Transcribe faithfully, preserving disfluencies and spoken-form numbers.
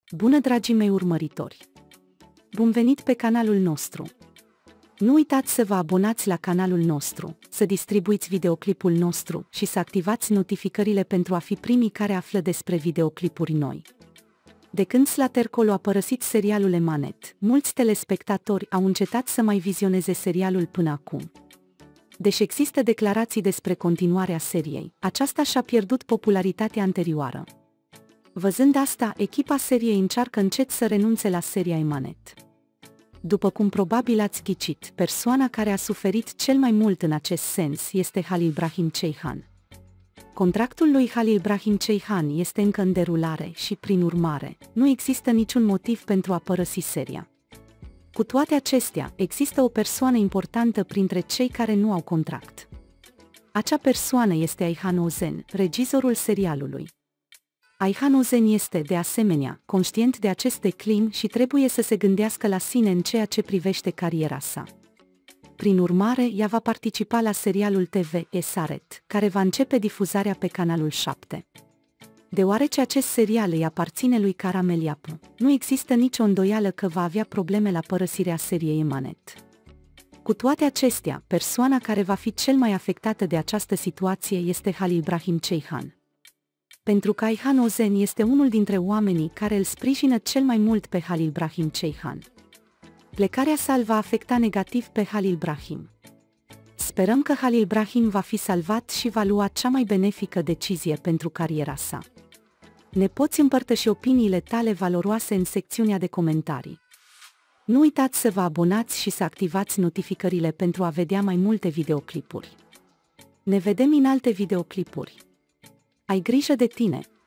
Bună, dragii mei urmăritori! Bun venit pe canalul nostru! Nu uitați să vă abonați la canalul nostru, să distribuiți videoclipul nostru și să activați notificările pentru a fi primii care află despre videoclipuri noi. De când Slatercolo a părăsit serialul Emanet, mulți telespectatori au încetat să mai vizioneze serialul până acum. Deși există declarații despre continuarea seriei, aceasta și-a pierdut popularitatea anterioară. Văzând asta, echipa seriei încearcă încet să renunțe la seria Emanet. După cum probabil ați ghicit, persoana care a suferit cel mai mult în acest sens este Halil Brahim Ceyhan. Contractul lui Halil Brahim Ceyhan este încă în derulare și, prin urmare, nu există niciun motiv pentru a părăsi seria. Cu toate acestea, există o persoană importantă printre cei care nu au contract. Acea persoană este Ayhan Ozen, regizorul serialului. Ayhan Ozen este, de asemenea, conștient de acest declin și trebuie să se gândească la sine în ceea ce privește cariera sa. Prin urmare, ea va participa la serialul T V Esaret, care va începe difuzarea pe canalul șapte. Deoarece acest serial îi aparține lui Caramel Yapu, nu există nicio îndoială că va avea probleme la părăsirea seriei Emanet. Cu toate acestea, persoana care va fi cel mai afectată de această situație este Halil Brahim Ceyhan. Pentru că Ayhan Ozen este unul dintre oamenii care îl sprijină cel mai mult pe Halil Brahim Ceyhan. Plecarea sa îl va afecta negativ pe Halil Brahim. Sperăm că Halil Brahim va fi salvat și va lua cea mai benefică decizie pentru cariera sa. Ne poți împărtăși opiniile tale valoroase în secțiunea de comentarii. Nu uitați să vă abonați și să activați notificările pentru a vedea mai multe videoclipuri. Ne vedem în alte videoclipuri. Ai grijă de tine!